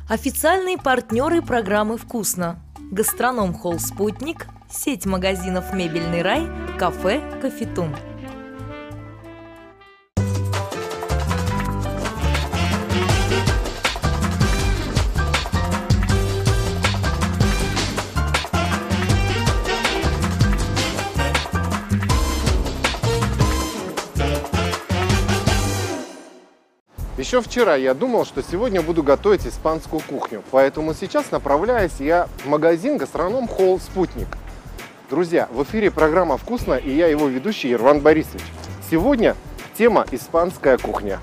Официальные партнеры программы «Вкусно». Гастроном-холл «Спутник», сеть магазинов «Мебельный рай», кафе «Кофетум». Еще вчера я думал, что сегодня буду готовить испанскую кухню, поэтому сейчас направляюсь я в магазин «Гастроном-холл Спутник». Друзья, в эфире программа «Вкусно» и я его ведущий Ерван Борисович. Сегодня тема «Испанская кухня».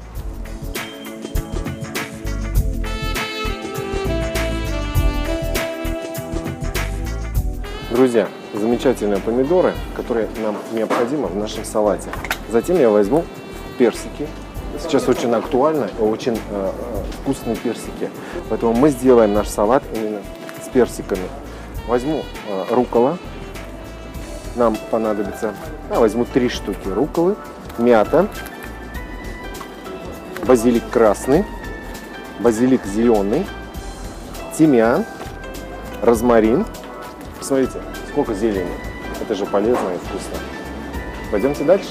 Друзья, замечательные помидоры, которые нам необходимы в нашем салате. Затем я возьму персики. Сейчас очень актуально и очень вкусные персики. Поэтому мы сделаем наш салат именно с персиками. Возьму руккола. Нам понадобится, возьму 3 штуки рукколы, мята, базилик красный, базилик зеленый, тимьян, розмарин. Посмотрите, сколько зелени. Это же полезно и вкусно. Пойдемте дальше.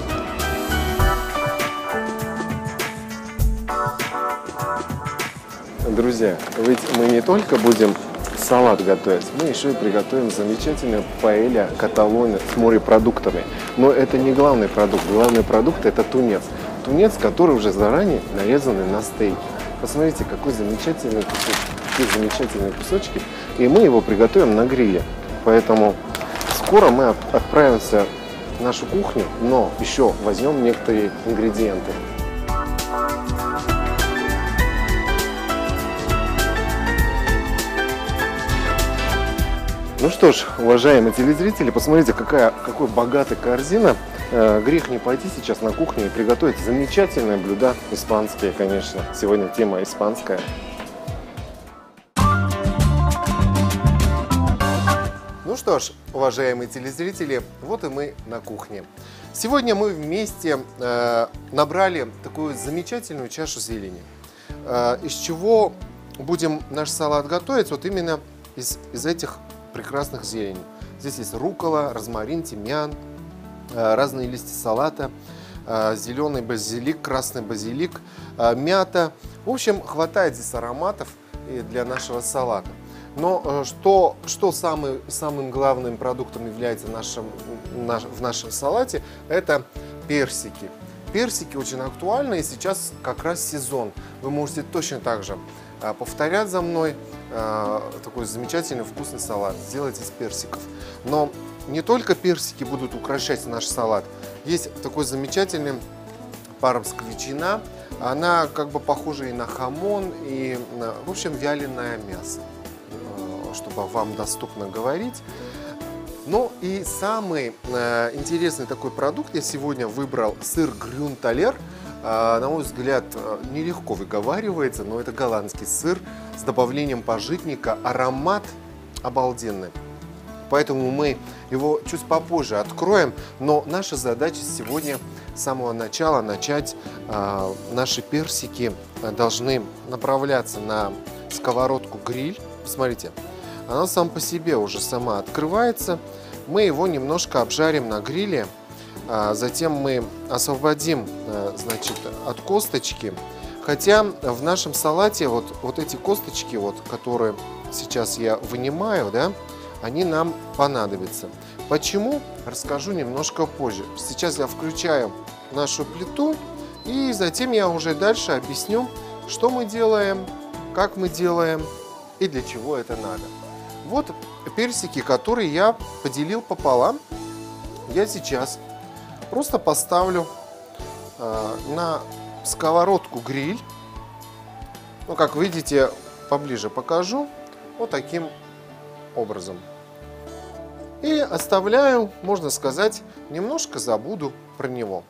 Друзья, ведь мы не только будем салат готовить, мы еще и приготовим замечательную паэлья Каталония с морепродуктами. Но это не главный продукт. Главный продукт – это тунец. Тунец, который уже заранее нарезанный на стейки. Посмотрите, какой замечательный кусочек, какие замечательные кусочки. И мы его приготовим на гриле. Поэтому скоро мы отправимся в нашу кухню, но еще возьмем некоторые ингредиенты. Ну что ж, уважаемые телезрители, посмотрите, какой богатая корзина. Грех не пойти сейчас на кухню и приготовить замечательные блюда испанские, конечно. Сегодня тема испанская. Ну что ж, уважаемые телезрители, вот и мы на кухне. Сегодня мы вместе набрали такую замечательную чашу зелени. Из чего будем наш салат готовить? Вот именно из этих прекрасных зелени. Здесь есть руккола, розмарин, тимьян, разные листья салата, зеленый базилик, красный базилик, мята. В общем, хватает здесь ароматов для нашего салата. Но что самым главным продуктом является в нашем салате, это персики. Персики очень актуальны, и сейчас как раз сезон. Вы можете точно так же повторять за мной такой замечательный вкусный салат сделать из персиков. Но не только персики будут украшать наш салат. Есть такой замечательный пармская ветчина. Она как бы похожа и на хамон, и в общем вяленое мясо, чтобы вам доступно говорить. Ну и самый интересный такой продукт я сегодня выбрал сыр Грюнталер. На мой взгляд, нелегко выговаривается, но это голландский сыр с добавлением пажитника. Аромат обалденный. Поэтому мы его чуть попозже откроем. Но наша задача сегодня с самого начала начать. Наши персики должны направляться на сковородку гриль. Посмотрите, она сама по себе уже сама открывается. Мы его немножко обжарим на гриле. Затем мы освободим, значит, от косточки. Хотя в нашем салате вот эти косточки, которые сейчас я вынимаю, да, они нам понадобятся. Почему? Расскажу немножко позже. Сейчас я включаю нашу плиту, и затем я уже дальше объясню, что мы делаем, как мы делаем и для чего это надо. Вот персики, которые я поделил пополам, я сейчас просто поставлю на сковородку гриль. Ну, как видите, поближе покажу. Вот таким образом. И оставляю, можно сказать, немножко забуду про него.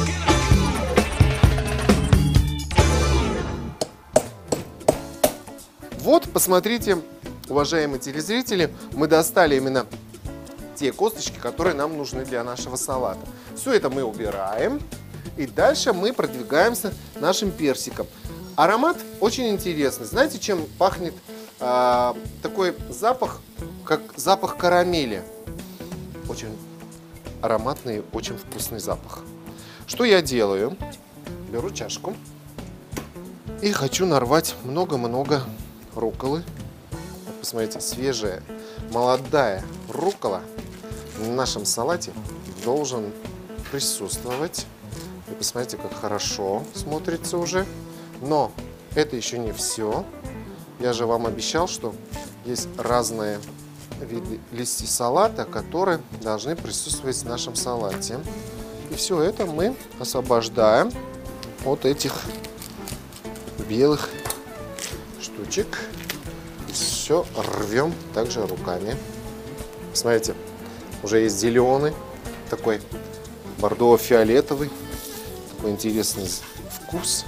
Вот, посмотрите, уважаемые телезрители, мы достали именно те косточки, которые нам нужны для нашего салата. Все это мы убираем. И дальше мы продвигаемся нашим персиком. Аромат очень интересный. Знаете, чем пахнет такой запах, как запах карамели? Очень ароматный, очень вкусный запах. Что я делаю? Беру чашку и хочу нарвать много-много рукколы. Вот посмотрите, свежая, молодая руккола в нашем салате должен присутствовать. И посмотрите, как хорошо смотрится уже. Но это еще не все. Я же вам обещал, что есть разные виды листьев салата, которые должны присутствовать в нашем салате. И все это мы освобождаем от этих белых штучек. И все рвем также руками. Смотрите, уже есть зеленый, такой бордово-фиолетовый, такой интересный вкус.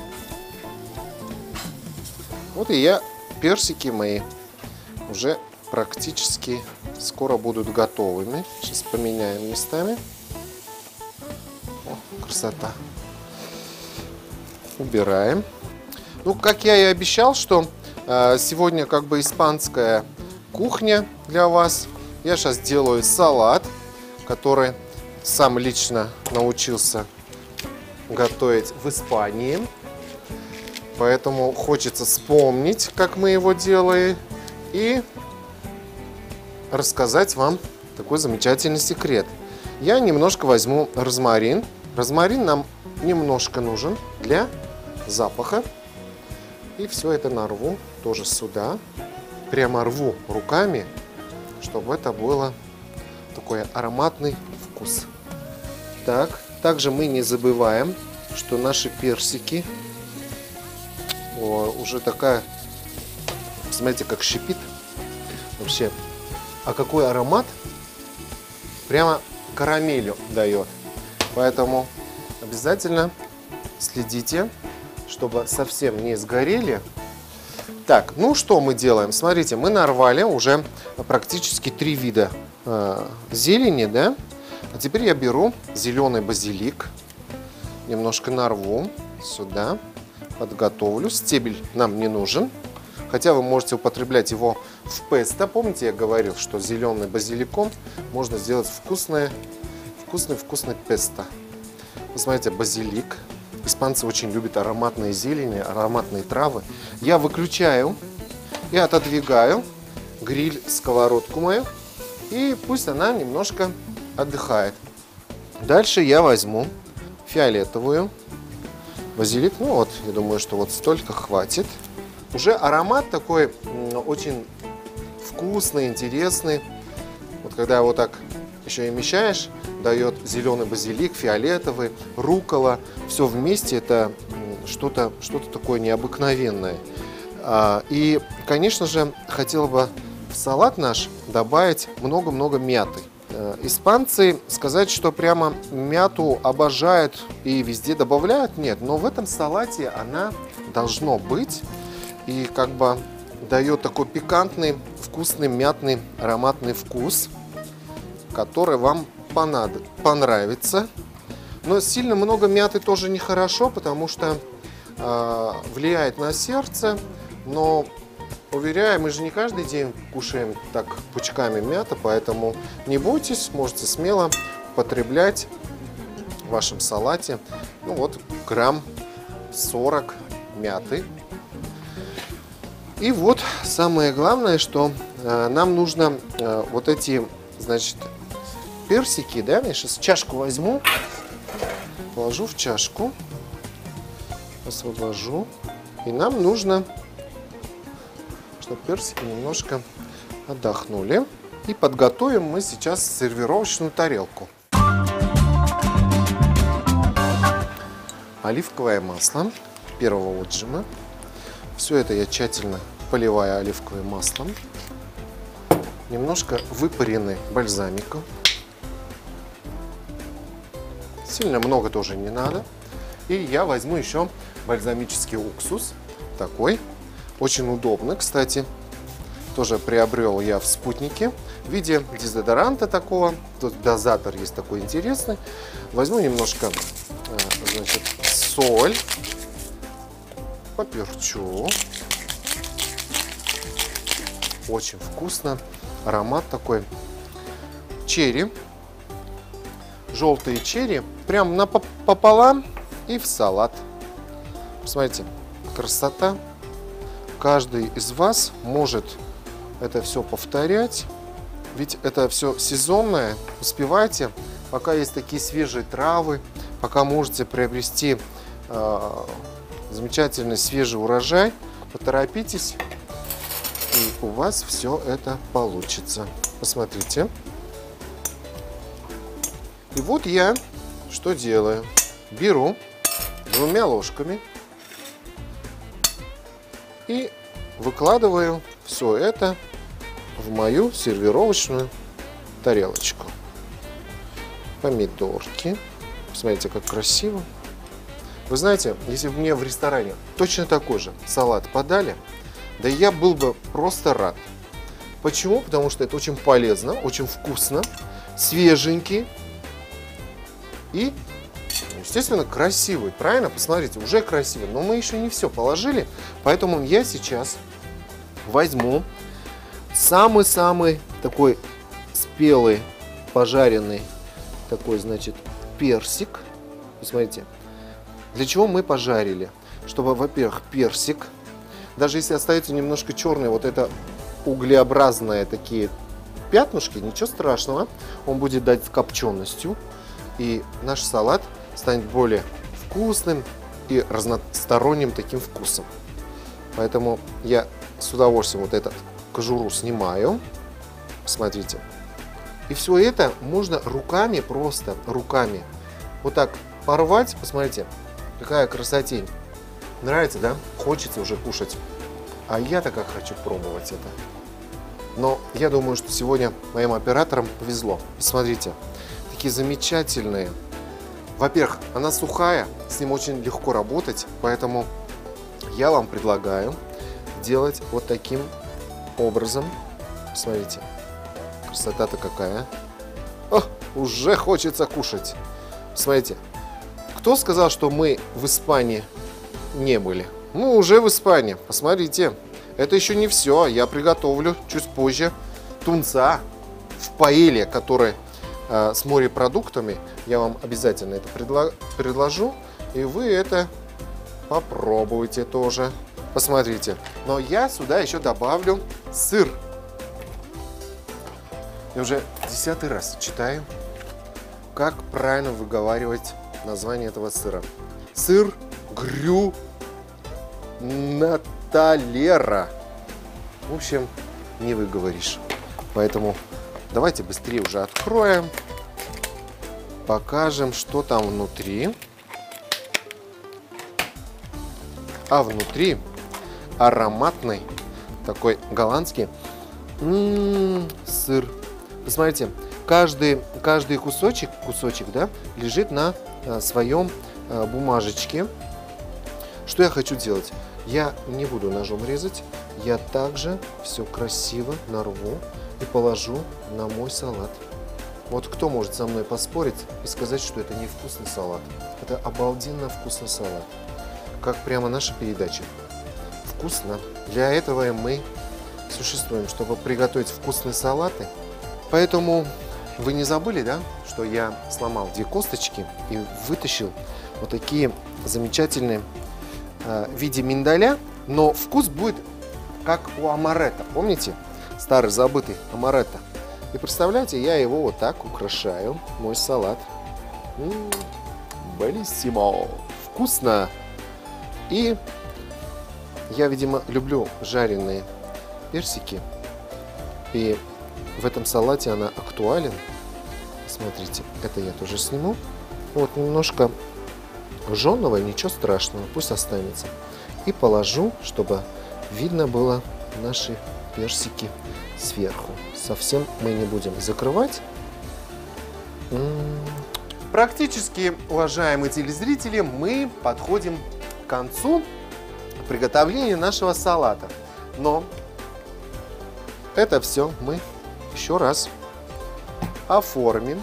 Вот и персики мои уже практически скоро будут готовыми. Сейчас поменяем местами. О, красота. Убираем. Ну, как я и обещал, что сегодня как бы испанская кухня для вас. Я сейчас делаю салат, который сам лично научился готовить в Испании. Поэтому хочется вспомнить, как мы его делаем, и рассказать вам такой замечательный секрет. Я немножко возьму розмарин. Розмарин нам немножко нужен для запаха. И все это нарву тоже сюда. Прямо рву руками, чтобы это было такой ароматный вкус. Так, также мы не забываем, что наши персики уже такая, смотрите, как шипит вообще. А какой аромат? Прямо карамелью дает. Поэтому обязательно следите, чтобы совсем не сгорели. Так, ну что мы делаем? Смотрите, мы нарвали уже практически 3 вида зелени, да? А теперь я беру зеленый базилик, немножко нарву сюда, подготовлю. Стебель нам не нужен, хотя вы можете употреблять его в песто. Помните, я говорил, что зеленый базиликом можно сделать вкусный песто. Посмотрите, базилик. Испанцы очень любят ароматные зелени, ароматные травы. Я выключаю и отодвигаю гриль, сковородку мою, и пусть она немножко отдыхает. Дальше я возьму фиолетовую базилик. Ну вот, я думаю, что вот столько хватит. Уже аромат такой очень вкусный, интересный. Вот когда его так еще и мешаешь, дает зеленый базилик, фиолетовый, руккола. Все вместе это что-то такое необыкновенное. И, конечно же, хотела бы в салат наш добавить много-много мяты. Испанцы, сказать, что прямо мяту обожают и везде добавляют, нет. Но в этом салате она должно быть. И как бы дает такой пикантный, вкусный, мятный, ароматный вкус, который вам понравится. Но сильно много мяты тоже нехорошо, потому что влияет на сердце. Но, уверяю, мы же не каждый день кушаем так пучками мята, поэтому не бойтесь, можете смело употреблять в вашем салате. Ну вот, грамм 40 мяты. И вот самое главное, что нам нужно вот эти, значит, персики, да, я сейчас чашку возьму, положу в чашку, освобожу, и нам нужно, чтобы персики немножко отдохнули, и подготовим мы сейчас сервировочную тарелку. Оливковое масло первого отжима. Все это я тщательно поливаю оливковым маслом. Немножко выпаренный бальзамик. Сильно много тоже не надо. И я возьму еще бальзамический уксус. Такой. Очень удобно, кстати. Тоже приобрел я в Спутнике. В виде дезодоранта такого. Тут дозатор есть такой интересный. Возьму немножко, значит, соль. поперчу. Очень вкусно. Аромат такой. Черри. Желтые черри. Прям пополам и в салат. Посмотрите, красота. Каждый из вас может это все повторять. Ведь это все сезонное. Успевайте, пока есть такие свежие травы, пока можете приобрести замечательный свежий урожай, поторопитесь, и у вас все это получится. Посмотрите. И вот я что делаю. Беру 2 ложками и выкладываю все это в мою сервировочную тарелочку. Помидорки. Посмотрите, как красиво. Вы знаете, если бы мне в ресторане точно такой же салат подали, да я был бы просто рад. Почему? Потому что это очень полезно, очень вкусно, свеженький и, естественно, красивый. Правильно? Посмотрите, уже красивый. Но мы еще не все положили, поэтому я сейчас возьму самый-самый такой спелый, пожаренный такой, значит, персик. Посмотрите. Для чего мы пожарили? Чтобы, во-первых, персик, даже если остается немножко черный, вот это углеобразные такие пятнышки, ничего страшного, он будет дать копченостью, и наш салат станет более вкусным и разносторонним таким вкусом. Поэтому я с удовольствием вот этот кожуру снимаю. Смотрите. И все это можно руками, просто руками, вот так порвать. Посмотрите, какая красотень. Нравится, да? Хочется уже кушать. А я-то как хочу пробовать это. Но я думаю, что сегодня моим операторам повезло. Посмотрите, такие замечательные. Во-первых, она сухая, с ним очень легко работать, поэтому я вам предлагаю делать вот таким образом. Смотрите, красота-то какая. О, уже хочется кушать. Смотрите, кто сказал, что мы в Испании не были? Мы уже в Испании. Посмотрите, это еще не все. Я приготовлю чуть позже тунца в паэлье, который с морепродуктами. Я вам обязательно это предложу, и вы это попробуйте тоже. Посмотрите. Но я сюда еще добавлю сыр. Я уже 10-й раз читаю, как правильно выговаривать название этого сыра. Сыр Грю Наталера. В общем, не выговоришь. Поэтому давайте быстрее уже откроем. Покажем, что там внутри. А внутри ароматный такой голландский сыр. Посмотрите, каждый кусочек, да, лежит на своем бумажечке. Что я хочу делать? Я не буду ножом резать, я также все красиво нарву и положу на мой салат. Вот кто может со мной поспорить и сказать, что это не вкусный салат? Это обалденно вкусный салат. Как прямо наша передача. Вкусно. Для этого и мы существуем, чтобы приготовить вкусные салаты. Поэтому вы не забыли, да, что я сломал 2 косточки и вытащил вот такие замечательные в виде миндаля, но вкус будет как у амаретто. Помните? Старый забытый амаретто. И представляете, я его вот так украшаю, мой салат. Белиссимо! Вкусно! И я, видимо, люблю жареные персики. И в этом салате она актуален. Смотрите, это я тоже сниму. Вот немножко жженого, ничего страшного, пусть останется. И положу, чтобы видно было наши персики сверху. Совсем мы не будем закрывать. Практически, уважаемые телезрители, мы подходим к концу приготовления нашего салата. Но это все мы еще раз оформим.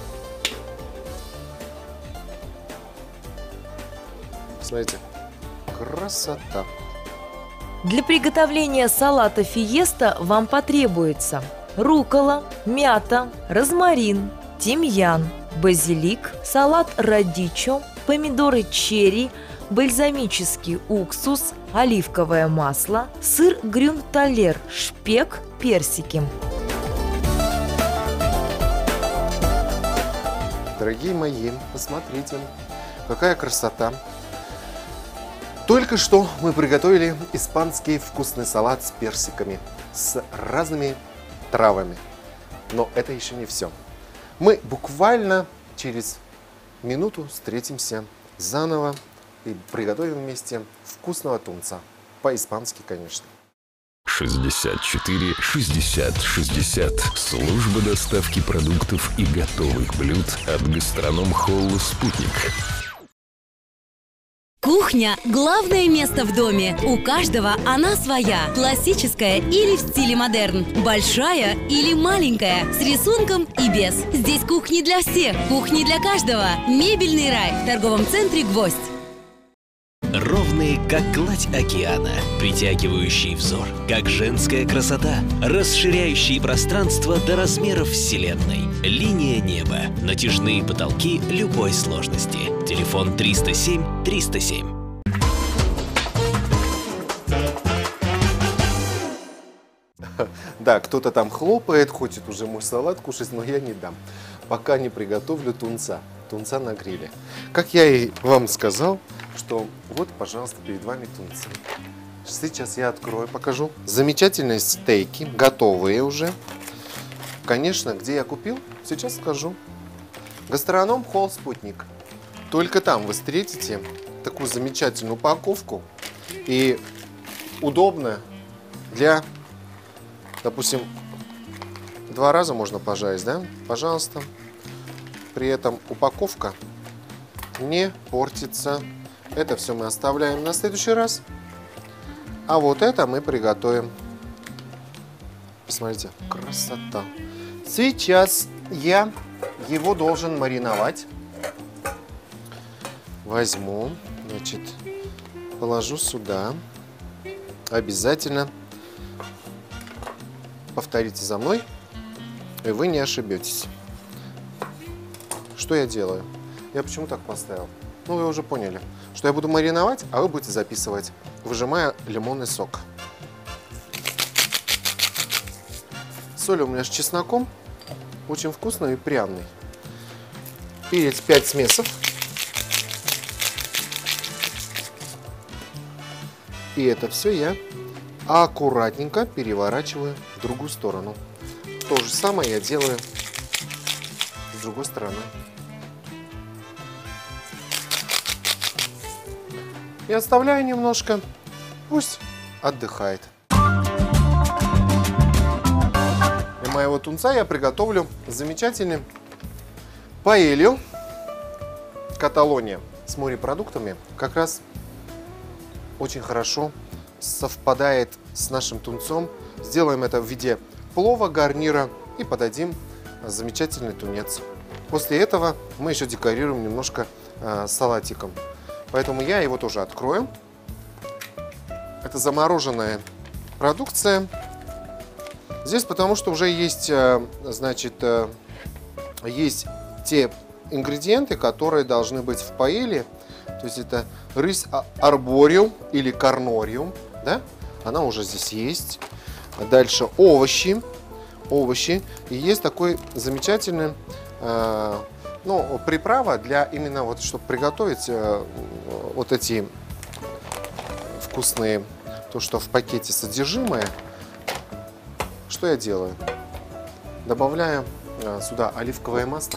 Смотрите, Красота! Для приготовления салата фиеста вам потребуется руккола, мята, розмарин, тимьян, базилик, салат радичо, помидоры черри, бальзамический уксус, оливковое масло, сыр грюнталер, шпек, персики. Дорогие мои, посмотрите, какая красота! Только что мы приготовили испанский вкусный салат с персиками, с разными травами. Но это еще не все. Мы буквально через минуту встретимся заново и приготовим вместе вкусного тунца. По-испански, конечно. 64 60 60. Служба доставки продуктов и готовых блюд от гастрономхолла «Спутник». Кухня – главное место в доме. У каждого она своя. Классическая или в стиле модерн. Большая или маленькая. С рисунком и без. Здесь кухни для всех. Кухни для каждого. Мебельный рай в торговом центре «Гвоздь». Ровные, как гладь океана, притягивающий взор, как женская красота, расширяющие пространство до размеров Вселенной. Линия неба, натяжные потолки любой сложности. Телефон 307 307. Да, кто-то там хлопает, хочет уже мой салат кушать, но я не дам, пока не приготовлю тунца на гриле. Как я и вам сказал, что вот, пожалуйста, перед вами тунцы. Сейчас я открою, покажу. Замечательные стейки, готовые уже. Конечно, где я купил, сейчас скажу. Гастрономхолл «Спутник». Только там вы встретите такую замечательную упаковку и удобно для, допустим, 2 раза можно пожарить, да? Пожалуйста. При этом упаковка не портится. Это все мы оставляем на следующий раз. А вот это мы приготовим. Посмотрите, красота. Сейчас я его должен мариновать. Возьму, значит, положу сюда. Обязательно повторите за мной, и вы не ошибетесь. Что я делаю? Я почему так поставил? Ну, вы уже поняли, что я буду мариновать, а вы будете записывать, выжимая лимонный сок. Соль у меня с чесноком, очень вкусный и пряный. Перец 5 смесов. И это все я аккуратненько переворачиваю в другую сторону. То же самое я делаю с другой стороны. И оставляю немножко, пусть отдыхает. Для моего тунца я приготовлю замечательный паэлью Каталония с морепродуктами. Как раз очень хорошо совпадает с нашим тунцом. Сделаем это в виде плова, гарнира и подадим замечательный тунец. После этого мы еще декорируем немножко салатиком. Поэтому я его тоже открою. Это замороженная продукция. Здесь потому что уже есть, значит, есть те ингредиенты, которые должны быть в паэле. То есть это рысь арбориум или карнориум, да? Она уже здесь есть. Дальше овощи. И есть такой замечательный, ну, приправа для именно вот, чтобы приготовить вот эти вкусные, то, что в пакете содержимое. Что я делаю? Добавляю сюда оливковое масло.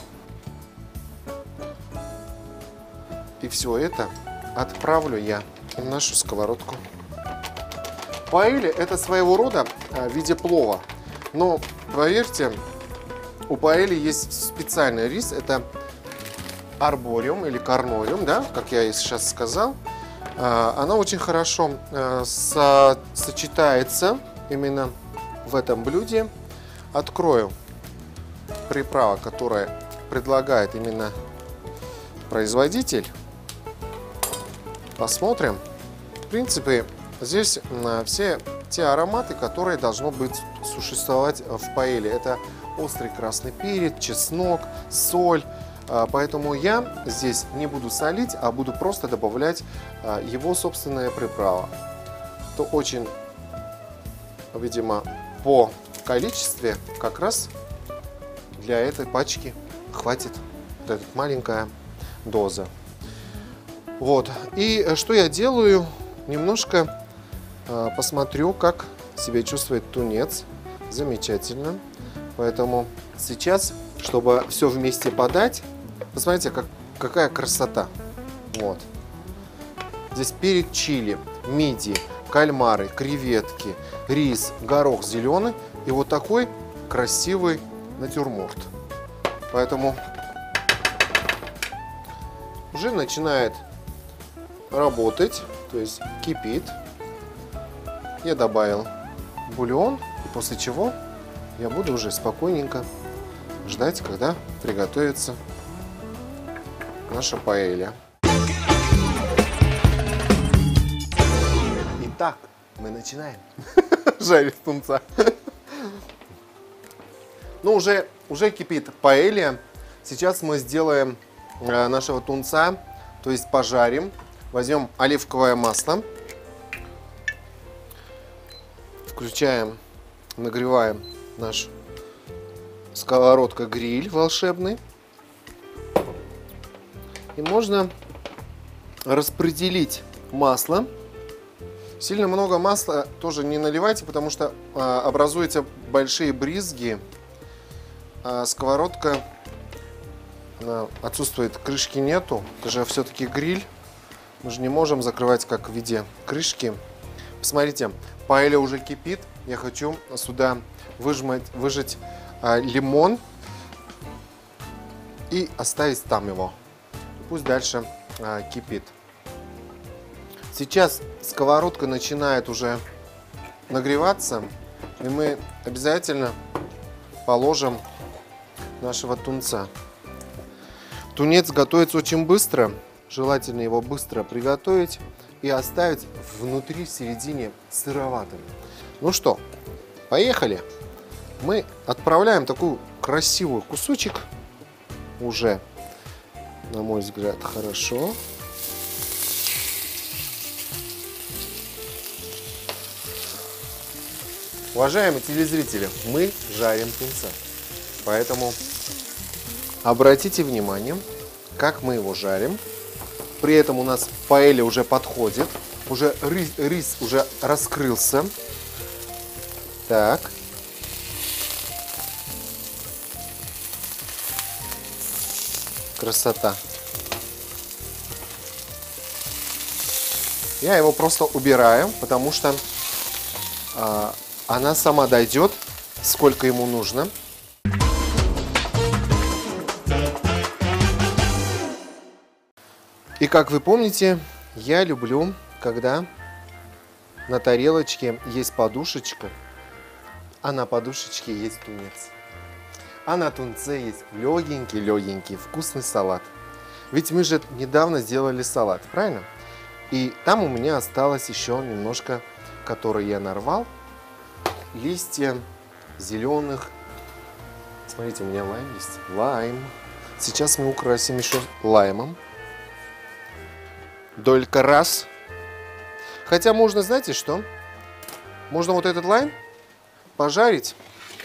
И все это отправлю я в нашу сковородку. Паэлья – это своего рода в виде плова. Но, поверьте, у паэльи есть специальный рис. Это арбориум или карнориум, да, как я и сейчас сказал. Она очень хорошо сочетается именно в этом блюде. Открою приправу, которая предлагает именно производитель. Посмотрим. принципе, здесь все те ароматы, которые должно быть существовать в паэле. Это острый красный перец, чеснок, соль. Поэтому я здесь не буду солить, а буду просто добавлять его собственная приправа. То очень, видимо, по количестве как раз для этой пачки хватит вот эта маленькая доза. Вот. И что я делаю? Немножко посмотрю, как себя чувствует тунец. Замечательно. Поэтому сейчас, чтобы все вместе подать, посмотрите, какая красота. Вот. Здесь перец чили, мидии, кальмары, креветки, рис, горох зеленый и вот такой красивый натюрморт. Поэтому уже начинает работать, то есть кипит. Я добавил бульон, и после чего я буду уже спокойненько ждать, когда приготовится наша паэлья. Итак, мы начинаем жарить тунца. Ну, уже кипит паэлья. Сейчас мы сделаем нашего тунца, то есть пожарим. Возьмем оливковое масло. Включаем, нагреваем наш сковородка-гриль волшебный. И можно распределить масло. Сильно много масла тоже не наливайте, потому что образуются большие брызги. Сковородка отсутствует, крышки нету. Это же все-таки гриль. Мы же не можем закрывать как в виде крышки. Посмотрите, паэлья уже кипит. Я хочу сюда выжать лимон и оставить там его. Пусть дальше кипит. Сейчас сковородка начинает уже нагреваться, и мы обязательно положим нашего тунца. Тунец готовится очень быстро, желательно его быстро приготовить и оставить внутри, в середине сыроватым. Ну что, поехали! Мы отправляем такой красивый кусочек, уже, на мой взгляд, хорошо. Уважаемые телезрители, мы жарим тунца, поэтому обратите внимание, как мы его жарим. При этом у нас паэлья уже подходит, уже рис уже раскрылся. Так. Красота. Я его просто убираю, потому что она сама дойдет, сколько ему нужно. И как вы помните, я люблю, когда на тарелочке есть подушечка, а на подушечке есть тунец. А на тунце есть легенький вкусный салат. Ведь мы же недавно сделали салат, правильно? И там у меня осталось еще немножко, который я нарвал. Листья зеленых. Смотрите, у меня лайм есть. Лайм. Сейчас мы украсим еще лаймом. Только раз. Хотя можно, знаете что? Можно вот этот лайм пожарить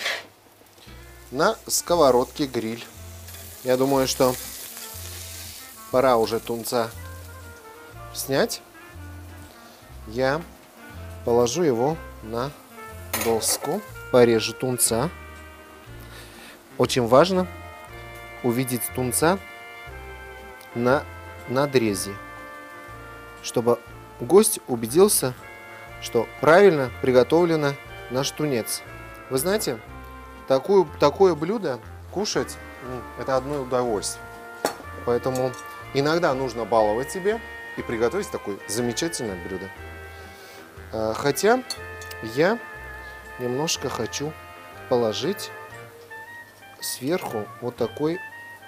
на сковородке гриль. Я думаю, что пора уже тунца снять. Я положу его на доску, порежу тунца. Очень важно увидеть тунца на надрезе, чтобы гость убедился, что правильно приготовлено наш тунец. Вы знаете, такое блюдо кушать это одно удовольствие. Поэтому иногда нужно баловать себе и приготовить такое замечательное блюдо. Хотя я немножко хочу положить сверху вот такой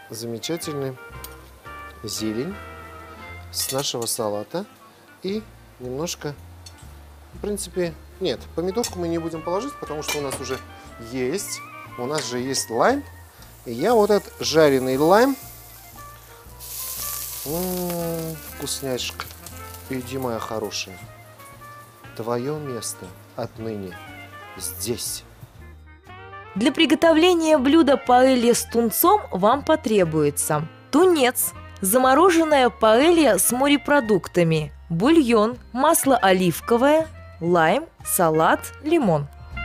замечательный зелень с нашего салата и немножко, в принципе, нет, помидорку мы не будем положить, потому что у нас уже есть, у нас же есть лайм. И я вот этот жареный лайм, вкусняшка, иди, моя хорошая, твое место отныне здесь. Для приготовления блюда паэлья с тунцом вам потребуется тунец, замороженная паэлья с морепродуктами, бульон, масло оливковое, лайм, салат, лимон.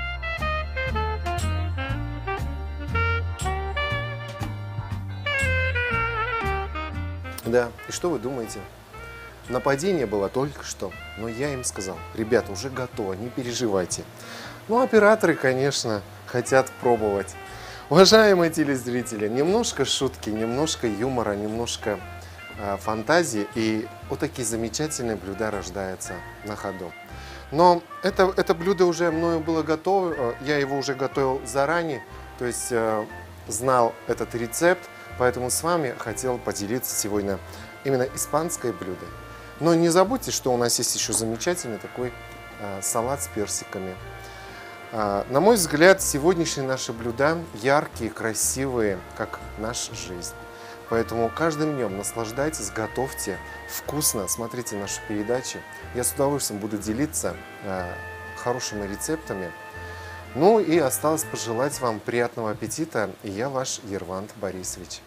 Да, и что вы думаете? Нападение было только что, но я им сказал: ребята, уже готово, не переживайте. Ну, операторы, конечно, хотят пробовать. Уважаемые телезрители, немножко шутки, немножко юмора, немножко фантазии, и вот такие замечательные блюда рождаются на ходу. Но это блюдо уже мною было готово, я его уже готовил заранее, то есть знал этот рецепт, поэтому с вами хотел поделиться сегодня именно испанское блюдо. Но не забудьте, что у нас есть еще замечательный такой салат с персиками. На мой взгляд, сегодняшние наши блюда яркие, красивые, как наша жизнь. Поэтому каждым днем наслаждайтесь, готовьте вкусно, смотрите наши передачи. Я с удовольствием буду делиться хорошими рецептами. Ну и осталось пожелать вам приятного аппетита. И я ваш Ервант Борисович.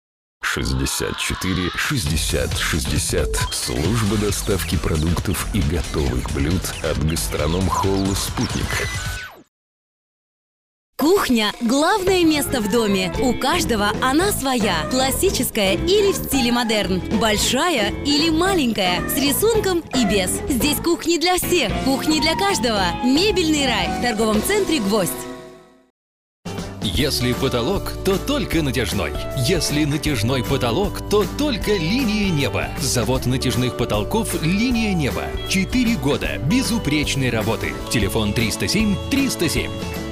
64 60 60. Служба доставки продуктов и готовых блюд от гастрономхолла «Спутник». Кухня – главное место в доме. У каждого она своя. Классическая или в стиле модерн. Большая или маленькая. С рисунком и без. Здесь кухни для всех. Кухни для каждого. Мебельный рай. В торговом центре «Гвоздь». Если потолок, то только натяжной. Если натяжной потолок, то только линия неба. Завод натяжных потолков «Линия неба». 4 года безупречной работы. Телефон 307 307.